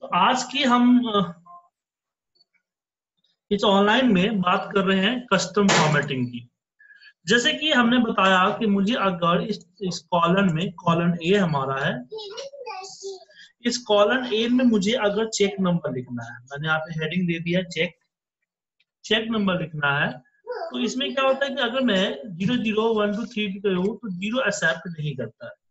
तो आज की हम इस ऑनलाइन में बात कर रहे हैं कस्टम फॉर्मेटिंग की। जैसे कि हमने बताया कि मुझे अगर इस कॉलम में कॉलम ए हमारा है, इस कॉलम ए में मुझे अगर चेक नंबर लिखना है, मैंने यहाँ पे हेडिंग दे दिया चेक नंबर लिखना है। तो इसमें क्या होता है कि अगर मैं 0 0 1 2 3 करूँ तो 0 एक्सेप्ट नहीं करता है।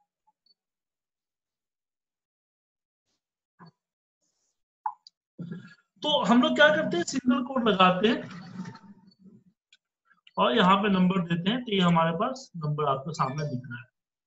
तो हम लोग क्या करते हैं, सिंगल कोड लगाते हैं और यहाँ पे नंबर देते हैं। तो ये हमारे पास नंबर आपके सामने दिख रहा है।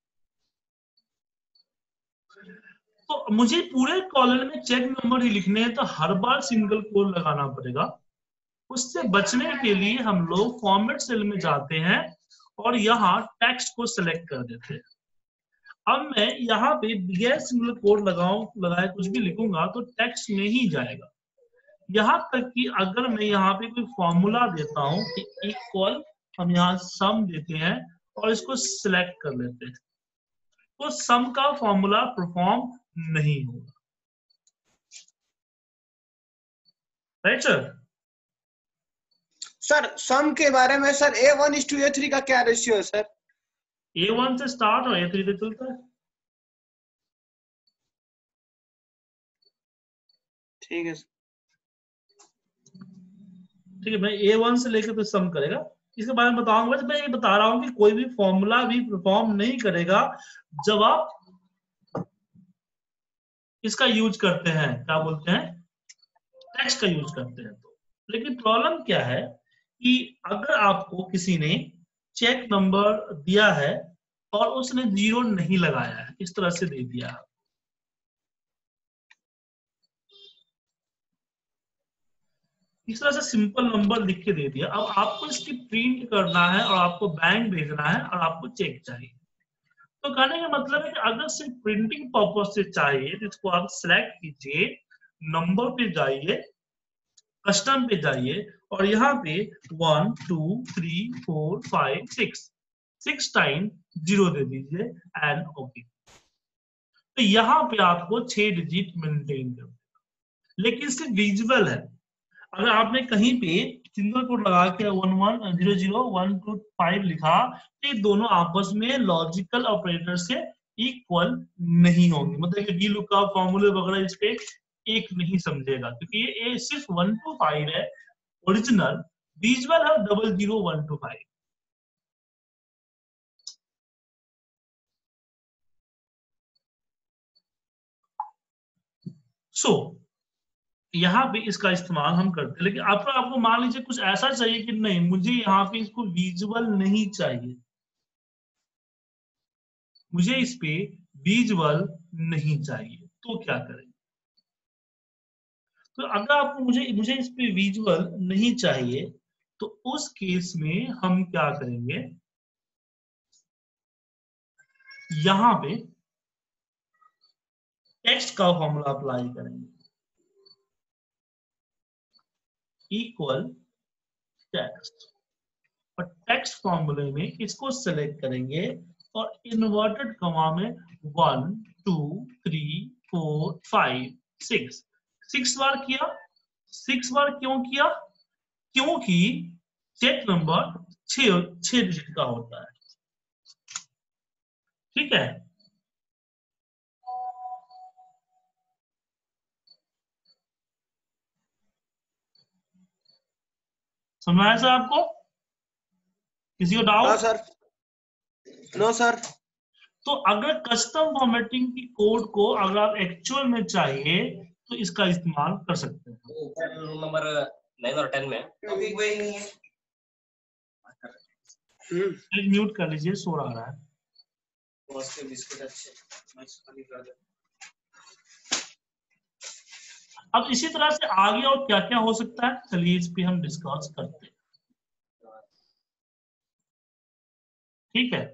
तो मुझे पूरे कॉलम में चेक नंबर ही लिखने हैं, तो हर बार सिंगल कोड लगाना पड़ेगा। उससे बचने के लिए हम लोग फॉर्मेट सेल में जाते हैं और यहाँ टेक्स्ट को सिलेक्ट कर देते हैं। अब मैं यहाँ पे बगैर सिंगल कोड लगाए कुछ भी लिखूंगा तो टेक्स्ट में ही जाएगा। यहाँ तक कि अगर मैं यहाँ पे कोई फॉर्मूला देता हूँ कि इक्वल, हम यहाँ सम देते हैं और इसको सिलेक्ट कर लेते हैं, तो सम का फॉर्मूला परफॉर्म नहीं होगा। राइट सर सम के बारे में सर A1:A3 का क्या रेशियो है सर? A1 से स्टार्ट और A3 से चलता है। ठीक है ठीक है, मैं A1 से लेकर तो सम करेगा, इसके बारे में बताऊंगा। मैं ये बता रहा हूं कि कोई भी फॉर्मूला भी परफॉर्म नहीं करेगा जब आप इसका यूज करते हैं, क्या बोलते हैं, टेक्स्ट का यूज करते हैं। तो लेकिन प्रॉब्लम क्या है कि अगर आपको किसी ने चेक नंबर दिया है और उसने 0 नहीं लगाया है, इस तरह से दे दिया है, इस तरह से सिंपल नंबर लिख के दे दिया। अब आपको इसकी प्रिंट करना है और आपको बैंक भेजना है और आपको चेक चाहिए। तो कहने का मतलब है कि अगर सिर्फ प्रिंटिंग पर्पज से चाहिए तो इसको आप सिलेक्ट कीजिए, नंबर पे जाइए, कस्टम पे जाइए और यहाँ पे 1 2 3 4 5 6 टाइम 0 दे दीजिए एंड ओके। तो यहाँ पे आपको 6 डिजिट मेंटेन कर देगा, लेकिन सिर्फ विजुअल है। अगर आपने कहीं पे सिंगल कोड लगा के 1 1 0 0 1 2 5 लिखा तो ये दोनों आपस में लॉजिकल ऑपरेटर से इक्वल नहीं होंगे, मतलब कि डी लुकअप फॉर्मूले वगैरह इस पे एक नहीं समझेगा, क्योंकि ये सिर्फ 1 to 5 है ओरिजिनल, विजुअल है 0 0 1 to 5। सो यहाँ पे इसका इस्तेमाल हम करते हैं। लेकिन आपको मान लीजिए कुछ ऐसा चाहिए कि नहीं, मुझे यहाँ पे इसको विजुअल नहीं चाहिए, मुझे इस पे विजुअल नहीं चाहिए, तो क्या करें? तो अगर आपको मुझे इस पे विजुअल नहीं चाहिए तो उस केस में हम क्या करेंगे, यहां पे टेक्स्ट का फॉर्मूला अप्लाई करेंगे, इक्वल टेक्स्ट, और टेक्स्ट फॉर्मूले में इसको सेलेक्ट करेंगे और इन्वर्टेड कॉमा में 1 2 3 4 5 6 बार किया। 6 बार क्यों किया? क्योंकि चेक नंबर 6 डिजिट का होता है। ठीक है, समझ आया सर आपको? किसी को हाँ डाउट? सर। No sir. तो अगर कस्टम फॉर्मेटिंग की कोड को अगर आप एक्चुअल में चाहिए तो इसका इस्तेमाल कर सकते हैं। रूम नंबर 9 और 10 में अभी वही नहीं है। एक म्यूट कर लीजिए, शोर आ रहा है। बिस्किट अच्छे कर दे। अब इसी तरह से आगे और क्या क्या हो सकता है, चलिए इस पे हम डिस्कस करते हैं। ठीक है,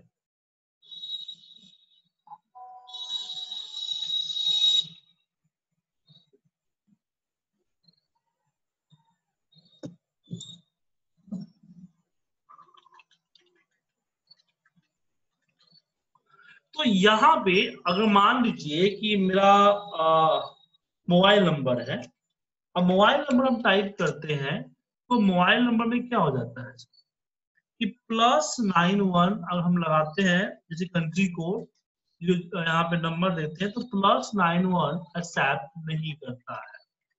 तो यहाँ पे अगर मान लीजिए कि मेरा मोबाइल नंबर है। अब मोबाइल नंबर हम टाइप करते हैं तो मोबाइल नंबर में क्या हो जाता है कि +91 अगर हम लगाते हैं जैसे कंट्री कोड जो यहाँ पे नंबर देते हैं तो +91 एक्सेप्ट नहीं करता है,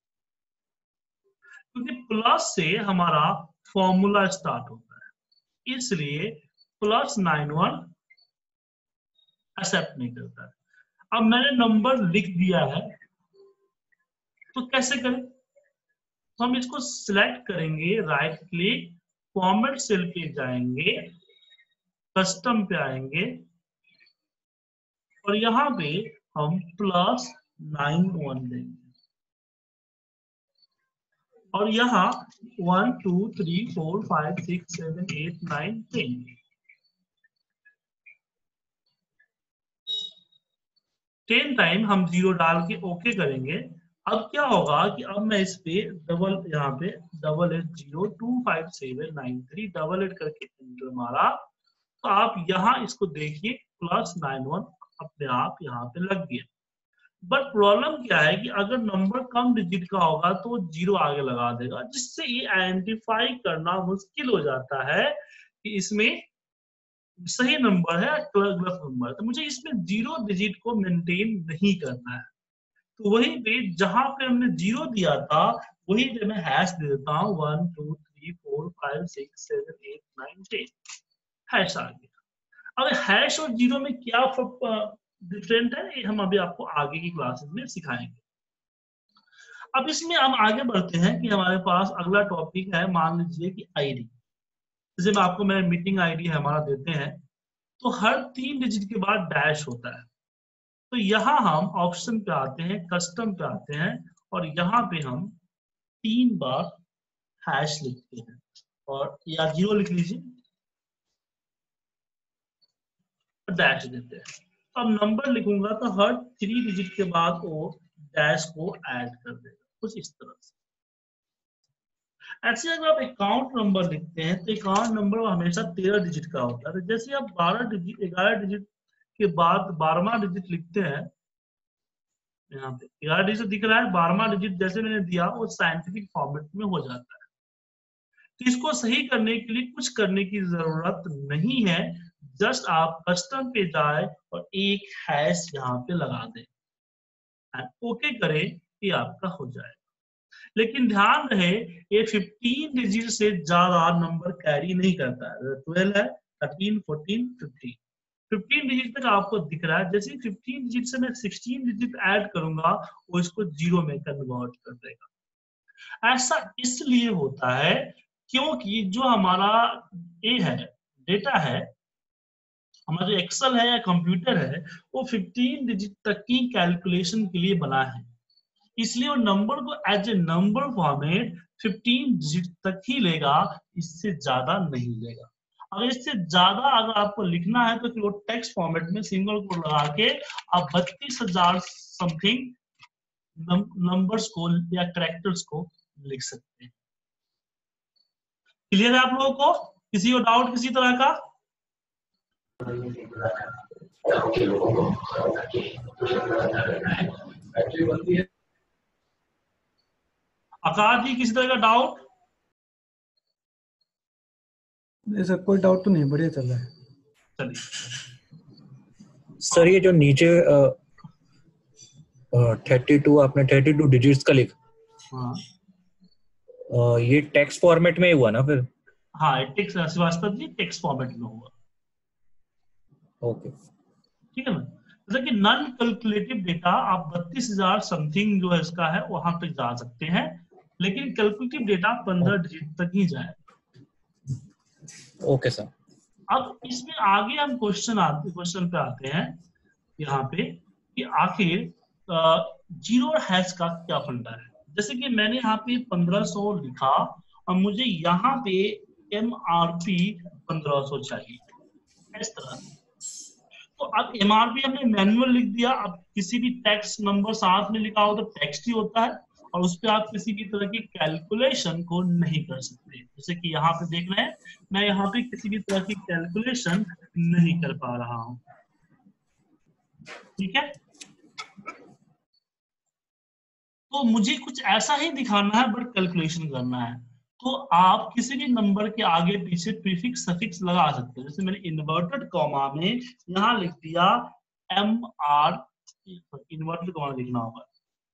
क्योंकि प्लस से हमारा फॉर्मूला स्टार्ट होता है, इसलिए +91 एक्सेप्ट नहीं करता है। अब मैंने नंबर लिख दिया है तो कैसे करें, तो हम इसको सिलेक्ट करेंगे, राइट क्लिक, फॉर्मेट सेल पे जाएंगे, कस्टम पे आएंगे और यहाँ पे हम +91 देंगे और यहाँ 1 2 3 4 5 6 7 8 9 10 10 टाइम हम 0 डाल के ओके करेंगे। अब क्या होगा कि अब मैं इस पे डबल यहाँ पे 88025793 डबल एट करके एंटर मारा तो आप यहाँ इसको देखिए +91 अपने आप यहाँ पे लग गया। बट प्रॉब्लम क्या है कि अगर नंबर कम डिजिट का होगा तो 0 आगे लगा देगा, जिससे ये आइडेंटिफाई करना मुश्किल हो जाता है कि इसमें सही नंबर है गलत नंबर है। तो मुझे इसमें 0 डिजिट को मेंटेन नहीं करना है, तो वही पे जहां पे हमने 0 दिया था वही पे मैं हैश दे देता हूँ 1 2 3 4 5 6 7 8 9 10 हैश आ गया। अब हैश और 0 में क्या डिफरेंट है ये हम अभी आपको आगे की क्लासेस में सिखाएंगे। अब इसमें हम आगे बढ़ते हैं कि हमारे पास अगला टॉपिक है, मान लीजिए कि आईडी, जैसे मैं आपको मेरा मीटिंग आईडी हमारा देते हैं तो हर 3 डिजिट के बाद डैश होता है। तो यहाँ हम ऑप्शन पे आते हैं, कस्टम पे आते हैं और यहाँ पे हम 3 बार हैश लिखते हैं और या 0 लिख लीजिए डैश देते हैं। अब नंबर लिखूंगा तो हर 3 डिजिट के बाद वो डैश को ऐड कर देगा, कुछ इस तरह से। ऐसे अगर आप अकाउंट नंबर लिखते हैं तो अकाउंट नंबर हमेशा 13 डिजिट का होता है। तो जैसे आप 12 डिजिट 11 डिजिट के बाद 12वां डिजिट लिखते हैं, यहाँ पे 11 डिजिट दिख रहा है, 12वां डिजिट जैसे मैंने दिया वो साइंटिफिक फॉर्मेट में हो जाता है। तो इसको सही करने के लिए कुछ करने की जरूरत नहीं है, जस्ट आप कस्टम पे जाए और एक हैश यहाँ पे लगा दें, ओके करें, ये आपका हो जाएगा। लेकिन ध्यान रहे ये 15 डिजिट से ज्यादा नंबर कैरी नहीं करता है। 12 है, 13 14 15 15 डिजिट तक आपको दिख रहा है। जैसे 15 डिजिट से मैं 16 डिजिट ऐड करूंगा वो इसको 0 में कन्वर्ट कर देगा। ऐसा इसलिए होता है क्योंकि जो हमारा ये है डेटा है, हमारा जो एक्सेल है या कंप्यूटर है वो 15 डिजिट तक की कैलकुलेशन के लिए बना है, इसलिए वो नंबर को as a number format 15 digit तक ही लेगा, इससे ज्यादा नहीं लेगा। अगर इससे ज्यादा अगर आपको लिखना है तो फिर वो टेक्स्ट फॉर्मेट में सिंगल कोड लगा के आप 32,000 समथिंग नंबर्स को या कैरेक्टर्स को लिख सकते हैं। क्लियर है आप लोगों को? किसी को डाउट किसी तरह का? आकाश जी किसी तरह का डाउट? नहीं सर, कोई डाउट तो नहीं, बढ़िया चल रहा है। चलिए सर ये जो नीचे 32 आपने 32 डिजिट्स का लिखा, हाँ ये टेक्स्ट फॉर्मेट में ही हुआ ना फिर? हाँ text Shrivastava ji text format में हुआ। ओके ठीक है ना, जैसे कि नॉन कैलकुलेटिव डेटा आप 32,000 समथिंग जो है इसका है वहां तक जा सकते हैं, लेकिन कैलकुलेटिव डेटा 15 डिजिट तक ही जाए। Okay sir. अब इसमें आगे हम क्वेश्चन पे आते हैं यहाँ पे कि आखिर जीरो और हैश का क्या फंडा है। जैसे कि मैंने यहाँ पे 1500 लिखा और मुझे यहाँ पे MRP 1500 चाहिए, इस तरह। तो अब MRP हमने मैनुअल लिख दिया। अब किसी भी टेक्स्ट नंबर साथ में लिखा हो तो टेक्स्ट ही होता है और उस पर आप किसी भी तरह की कैलकुलेशन को नहीं कर सकते। जैसे कि यहाँ पे देख रहे हैं मैं यहाँ पे किसी भी तरह की कैलकुलेशन नहीं कर पा रहा हूं। ठीक है, तो मुझे कुछ ऐसा ही दिखाना है बट कैलकुलेशन करना है। तो आप किसी भी नंबर के आगे पीछे प्रीफिक्स सफिक्स लगा सकते हो। जैसे मैंने इन्वर्टेड कॉमा में यहाँ लिख दिया MR, इन्वर्टेड कॉमा लिखना होगा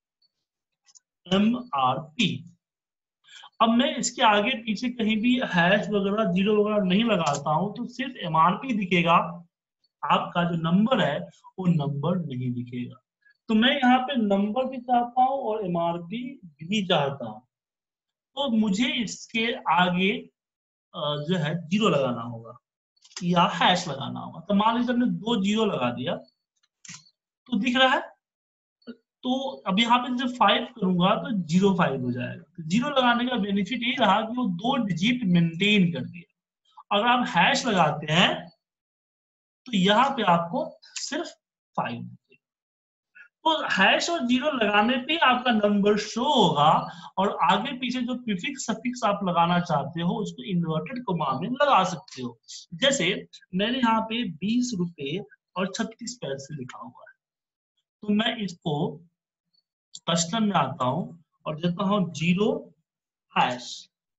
MRP। अब मैं इसके आगे पीछे कहीं भी हैश वगैरह जीरो वगैरह नहीं लगाता हूं तो सिर्फ MRP दिखेगा, आपका जो नंबर है वो नंबर नहीं दिखेगा। तो मैं यहाँ पे नंबर भी चाहता हूँ और MRP भी चाहता हूँ, तो मुझे इसके आगे जो है जीरो लगाना होगा या हैश लगाना होगा। तो मान लीजिए हमने 2 जीरो लगा दिया तो दिख रहा है। तो अब यहाँ पे जब 5 करूंगा तो 05 हो जाएगा। तो जीरो लगाने का बेनिफिट ये रहा कि वो 2 डिजिट मेंटेन कर दिया। अगर आप हैश लगाते हैं तो यहाँ पे आपको सिर्फ 5। तो हैश और जीरो लगाने पे आपका नंबर शो होगा और आगे पीछे जो प्रीफिक्स सफिक्स आप लगाना चाहते हो उसको इन्वर्टेड कॉमा में लगा सकते हो। जैसे मैंने यहाँ पे 20 रुपए और 36 पैसे लिखा हुआ है, तो मैं इसको कस्टम में आता हूं और देता हूं जीरो हैश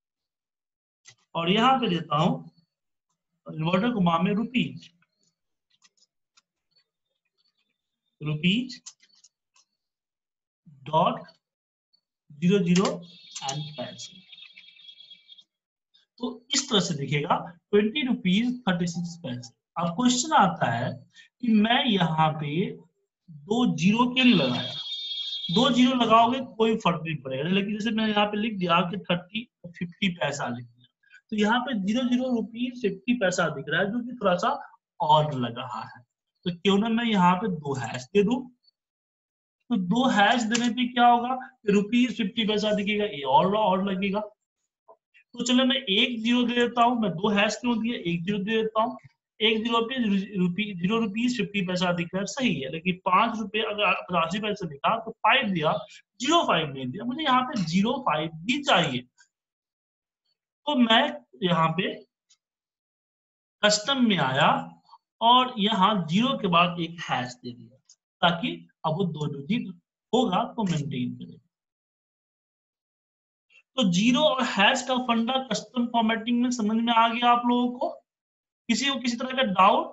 और यहां पे देता हूं इन्वर्टेड कॉमा में रुपीज डॉट 00 एंड पैसे। तो इस तरह से दिखेगा 20 रुपीज 36 पैसे। अब क्वेश्चन आता है कि मैं यहाँ पे 2 जीरो क्यों नहीं लगाया। 2 जीरो लगाओगे कोई फर्क नहीं पड़ेगा, लेकिन जैसे मैं यहाँ पे लिख दिया कि 50 पैसा लिख दिया तो यहाँ पे 00 रुपीज 50 पैसा दिख रहा है जो कि थोड़ा सा ऑड लग रहा है। तो क्यों ना मैं यहाँ पे 2 हैश दे दूं। तो 2 हैश देने पे क्या होगा, रुपीज 50 पैसा दिखेगा, ये और लगेगा। तो चलो मैं 1 जीरो दे देता हूँ। मैं 2 हैश क्यों दिया, 1 जीरो दे देता हूँ। 1 जीरो पे 0 रुपीज 50 पैसा दिख रहा है, सही है। लेकिन 5 रुपए अगर 85 पैसे लिखा तो 5 दिया, 05 नहीं दिया। मुझे यहाँ पे 05 भी चाहिए। तो मैं यहाँ पे कस्टम में आया और यहाँ जीरो के बाद एक हैश दे दिया ताकि अब वो 2 डिजिट होगा तो मेंटेन करेगा। तो जीरो और हैश का फंडा कस्टम फॉर्मेटिंग में समझ में आ गया आप लोगों को? किसी को किसी तरह का डाउट?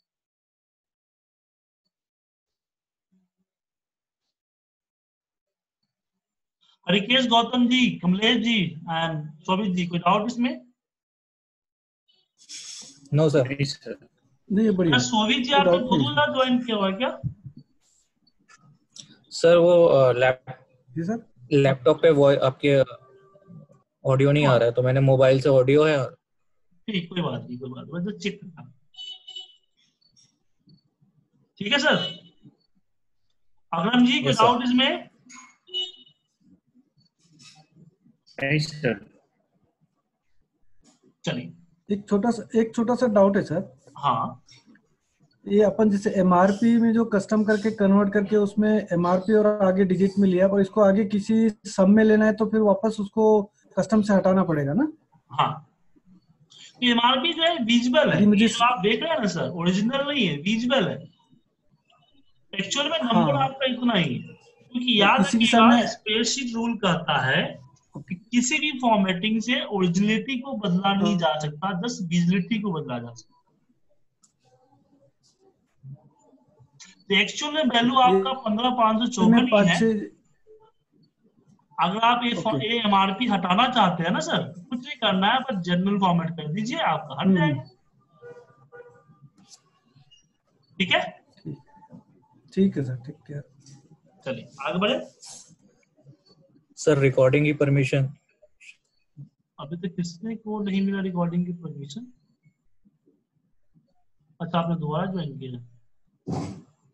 हरिकेश, गौतम जी, कमलेश जी एंड शोभित जी, कोई डाउट इसमें? No sir. नहीं बढ़िया। शोभित जी आपने दूसरा ज्वाइन किया हुआ है क्या? सर वो जी सर, लैपटॉप पे वो आपके ऑडियो नहीं आ रहा है तो मैंने मोबाइल से ऑडियो है। ठीक, कोई बात नहीं, कोई बात नहीं, तो चेक करना। ठीक है सर। अगरम जी, कोई डाउट इसमें? सर चलिए, एक छोटा सा डाउट है सर। हाँ, ये अपन जैसे MRP में जो कस्टम करके कन्वर्ट करके उसमें MRP और आगे डिजिट में लिया और इसको आगे किसी सम में लेना है तो फिर वापस उसको कस्टम से हटाना पड़ेगा ना? हाँ। MRP जो है विजिबल है, मुझे जो आप देख रहे हैं ना सर, ओरिजिनल नहीं है, विजिबल है। एक्चुअल में नंबर आपका इतना ही है, क्योंकि याद रखिएगा स्प्रेडशीट रूल कहता है कि किसी भी फॉर्मेटिंग से ओरिजिनलिटी को बदला नहीं जा सकता, बस विजिबिलिटी को बदला जा सकता। तो एक्चुअल में वैल्यू आपका 15,554 ही है। अगर आप ये MRP हटाना चाहते हैं ना सर, कुछ नहीं करना है, बस जनरल फॉर्मेट कर दीजिए, आपका हट जाएगा। ठीक है? ठीक है सर, ठीक है। चलिए आगे बढ़े। सर रिकॉर्डिंग की परमिशन अभी तक किसने को नहीं मिला रिकॉर्डिंग की परमिशन? अच्छा, आपने दोबारा ज्वाइन किया?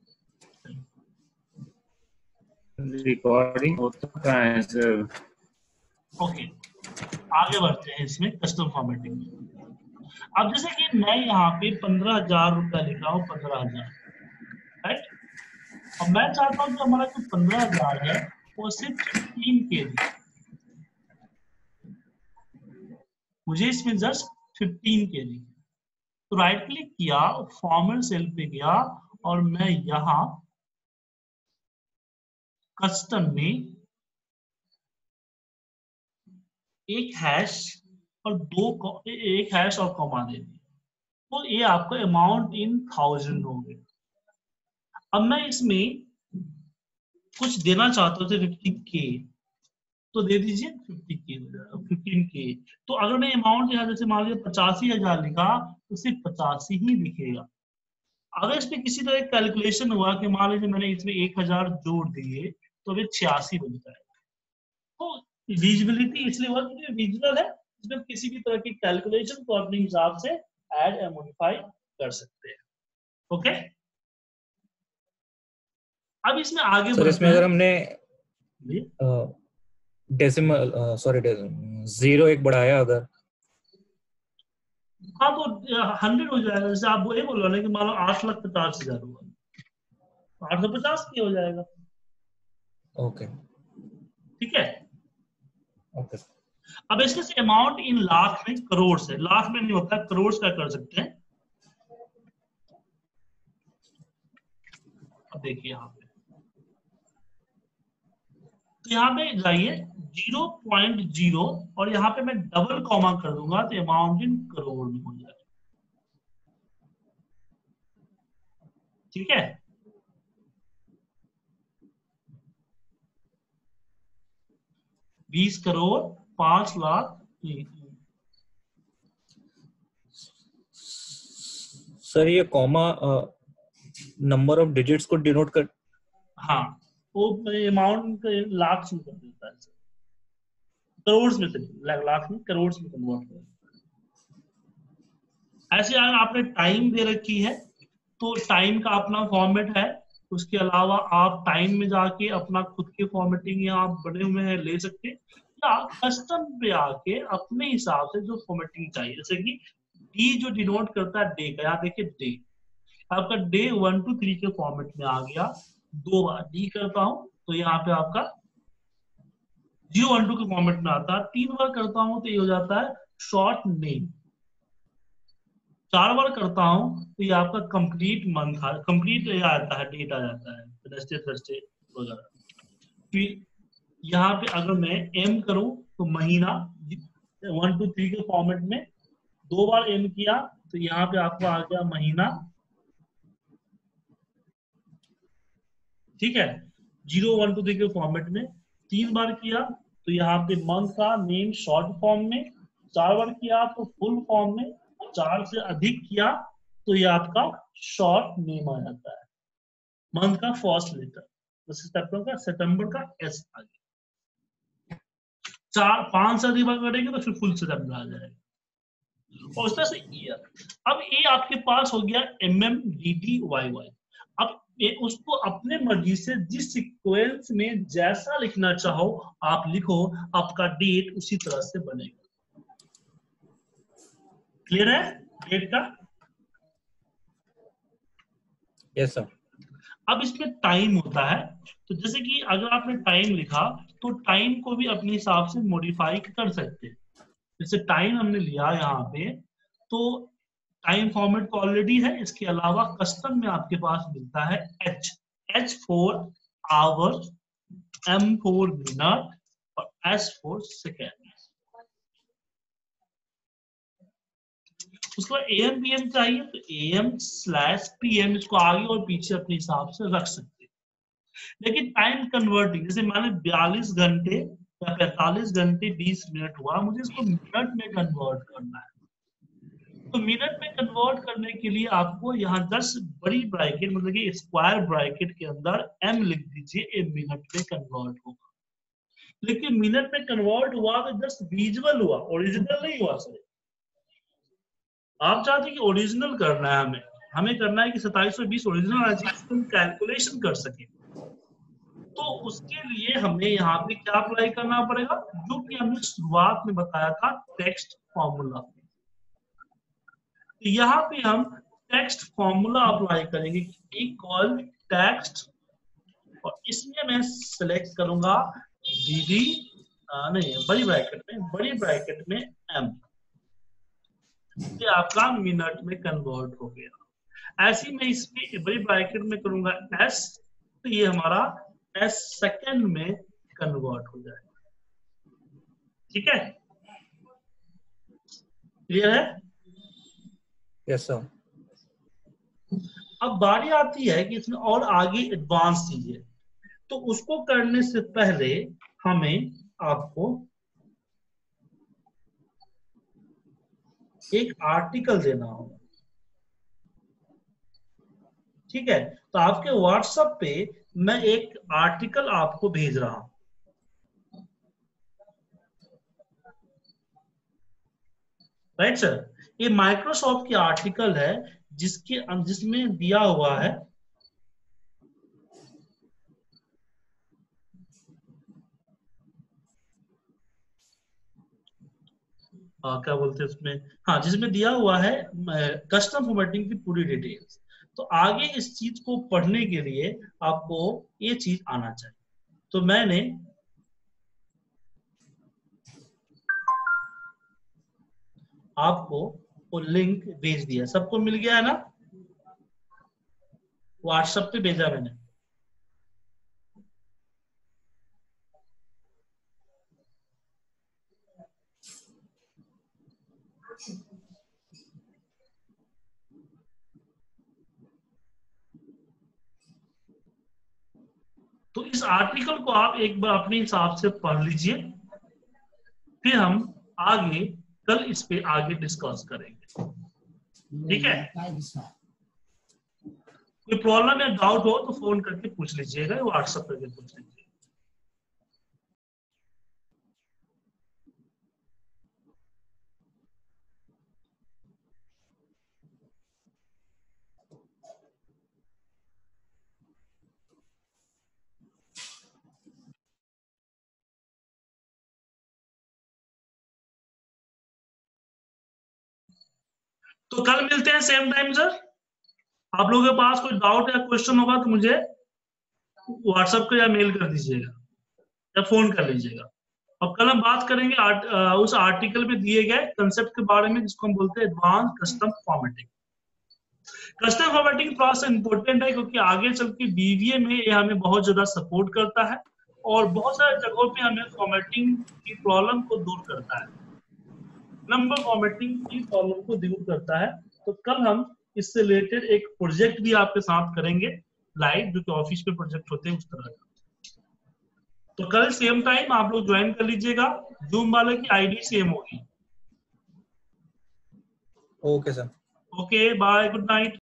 रिकॉर्डिंग होता है सर। ओके, आगे बढ़ते हैं इसमें कस्टम फॉर्मेटिंग में। अब जैसे कि मैं यहाँ पे 15,000 रुपया लिखा हूँ, 15,000, राइट? और मैं चाहता हूँ कि हमारा जो 15,000 है वो सिर्फ 15 kg, मुझे इसमें जस्ट 15 kg। तो राइट क्लिक किया, फॉर्मेट सेल पे गया और मैं यहाँ कस्टम में एक हैश और एक हैश और कॉमा दे दिया, तो ये आपका अमाउंट इन 1000 हो गया। अब मैं इसमें कुछ देना चाहता हूँ 50K, तो दे दीजिए 50K, 15K। तो अगर मैं अमाउंट यहाँ जैसे मान लीजिए 85,000 लिखा तो सिर्फ 85 ही दिखेगा। अगर इसमें किसी तरह कैलकुलेशन हुआ कि मान लीजिए मैंने इसमें 1000 जोड़ दिए तो अभी 86 बनता है। तो विजिबिलिटी इसलिए हुआ क्योंकि विजुअल है, इसमें किसी भी तरह की कैलकुलेशन को अपने हिसाब से ऐड या मॉडिफाई कर सकते हैं। ओके, अब इसमें आगे सर इसमें अगर हमने डेसिमल जीरो एक बढ़ाया अगर, हाँ तो 100 हो जाएगा। जैसे आप ये बोल रहे हैं कि मान लो 8,50,000 हुआ, 850 की हो जाएगा। ओके ठीक है, ओके। अब इसके से अमाउंट इन लाख में करोड़ से, लाख में नहीं होता, करोड़ का कर सकते हैं। अब देखिए यहाँ पे, तो यहाँ पे जाइए 0.0 और यहाँ पे मैं डबल कॉमा कर दूंगा तो अमाउंट इन करोड़ में हो जाएगा। ठीक है, ₹20 करोड़ 5 लाख। सर ये कॉमा नंबर ऑफ डिजिट्स को डिनोट कर, हाँ वो अमाउंट लाख में कर देता है, करोड़ में से, लाख में करोड़ में कन्वर्ट कर। ऐसे अगर आपने टाइम दे रखी है तो टाइम का अपना फॉर्मेट है, उसके अलावा आप टाइम में जाके अपना खुद के फॉर्मेटिंग यहाँ बने हुए हैं ले सकते हैं, या कस्टम पे आके अपने हिसाब से जो फॉर्मेटिंग चाहिए। जैसे कि डी जो डिनोट करता है डे का, यहाँ देखिए डे, आपका डे 1 to 3 के फॉर्मेट में आ गया। 2 बार डी करता हूं तो यहाँ पे आपका 012 के फॉर्मेट में आता है। 3 बार करता हूं तो ये हो जाता है शॉर्ट नेम। 4 बार करता हूं तो ये आपका कंप्लीट मंथ, कंप्लीट आता है, डेट आ जाता है, वेडनेसडे थर्सडे वगैरह। फिर यहाँ पे अगर मैं एम करूं तो महीना 1 to 3 के फॉर्मेट में 2 बार एम किया तो यहाँ पे आपको आ गया महीना। ठीक है, 0 1 2 3 के फॉर्मेट में 3 बार किया तो यहाँ पे मंथ का नेम शॉर्ट फॉर्म में, 4 बार किया तो फुल फॉर्म में, 4 से अधिक किया तो ये आपका शॉर्ट नेम आ जाता है। मंथ का फर्स्ट लेटर, सितंबर का एस आ गया। 5 से अधिक बार करेंगे तो फिर फुल सितंबर आ जाएगा, और इस तरह से ईयर। अब ये आपके पास हो गया MMDDYY। अब ये उसको अपने मर्जी से जिस सीक्वेंस में जैसा लिखना चाहो आप लिखो, आपका डेट उसी तरह से बनेगा। क्लियर है डेट का? Yes sir. अब इसमें टाइम होता है, तो जैसे कि अगर आपने टाइम लिखा तो टाइम को भी अपने हिसाब से मॉडिफाई कर सकते हैं। जैसे टाइम हमने लिया यहाँ पे, तो टाइम फॉर्मेट तो ऑलरेडी है, इसके अलावा कस्टम में आपके पास मिलता है H for hour, M for minute और S फॉर सेकेंड। उसके बाद AM PM चाहिए तो AM/PM इसको आगे और पीछे अपने हिसाब से रख सकते हैं। लेकिन टाइम कन्वर्टिंग, जैसे माने 42 घंटे या 45 घंटे 20 मिनट हुआ, मुझे इसको मिनट में कन्वर्ट करना है। तो मिनट में कन्वर्ट करने के लिए आपको यहाँ 10 बड़ी ब्रैकेट, मतलब कि स्क्वायर ब्रैकेट के अंदर M लिख दीजिए, ये मिनट में कन्वर्ट होगा। लेकिन मिनट में कन्वर्ट हुआ तो जस्ट विजुअल हुआ, ओरिजिनल नहीं हुआ सर। आप चाहते हैं कि ओरिजिनल करना है, हमें करना है कि 2720 ओरिजिनल आना चाहिए, हम कैलकुलेशन कर सके। तो उसके लिए हमें यहाँ पे क्या अप्लाई करना पड़ेगा, जो कि हमने शुरुआत में बताया था, टेक्स्ट फॉर्मूला। तो यहाँ पे हम टेक्स्ट फॉर्मूला अप्लाई करेंगे, इक्वल टेक्स्ट, और इसमें मैं सिलेक्ट करूंगा DD, नहीं बड़ी ब्रैकेट में M। ये आपका मिनट में कन्वर्ट हो गया। ऐसे मैं इसमें बड़ी ब्रैकेट में करूंगा S, तो ये हमारा S सेकंड में कन्वर्ट हो जाएगा। ठीक है, क्लियर है? Yes sir. अब बारी आती है कि इसमें और आगे एडवांस चीजें, तो उसको करने से पहले हमें आपको एक आर्टिकल देना होगा। ठीक है, तो आपके व्हाट्सएप पे मैं एक आर्टिकल आपको भेज रहा हूं। राइट सर, ये माइक्रोसॉफ्ट की आर्टिकल है जिसमें दिया हुआ है क्या बोलते हैं उसमें, हाँ, जिसमें दिया हुआ है कस्टम फॉर्मेटिंग की पूरी डिटेल्स। तो आगे इस चीज को पढ़ने के लिए आपको ये चीज आना चाहिए। तो मैंने आपको वो लिंक भेज दिया, सबको मिल गया है ना? व्हाट्सएप पे भेजा मैंने। तो इस आर्टिकल को आप एक बार अपने हिसाब से पढ़ लीजिए, फिर हम आगे कल इस पे आगे डिस्कस करेंगे। ठीक है, कोई प्रॉब्लम या डाउट हो तो फोन करके पूछ लीजिएगा, व्हाट्सएप करके पूछ लीजिएगा। तो कल मिलते हैं सेम टाइम सर। आप लोगों के पास कोई डाउट या क्वेश्चन होगा तो मुझे व्हाट्सएप को या मेल कर दीजिएगा या फोन कर लीजिएगा। अब कल हम बात करेंगे उस आर्टिकल में दिए गए कंसेप्ट के बारे में जिसको हम बोलते हैं advance custom formatting. Custom formatting थोड़ा सा इंपॉर्टेंट है क्योंकि आगे चल के बीवीए में ये हमें बहुत ज्यादा सपोर्ट करता है और बहुत सारे जगहों पे हमें फॉर्मेटिंग की प्रॉब्लम को दूर करता है, नंबर फॉर्मेटिंग की प्रॉब्लम को दूर करता है। तो कल हम इससे रिलेटेड एक प्रोजेक्ट भी आपके साथ करेंगे लाइव, जो कि ऑफिस में प्रोजेक्ट होते हैं उस तरह का। तो कल सेम टाइम आप लोग ज्वाइन कर लीजिएगा, जूम वाले की आईडी सेम होगी। Okay sir. Okay, bye, good night.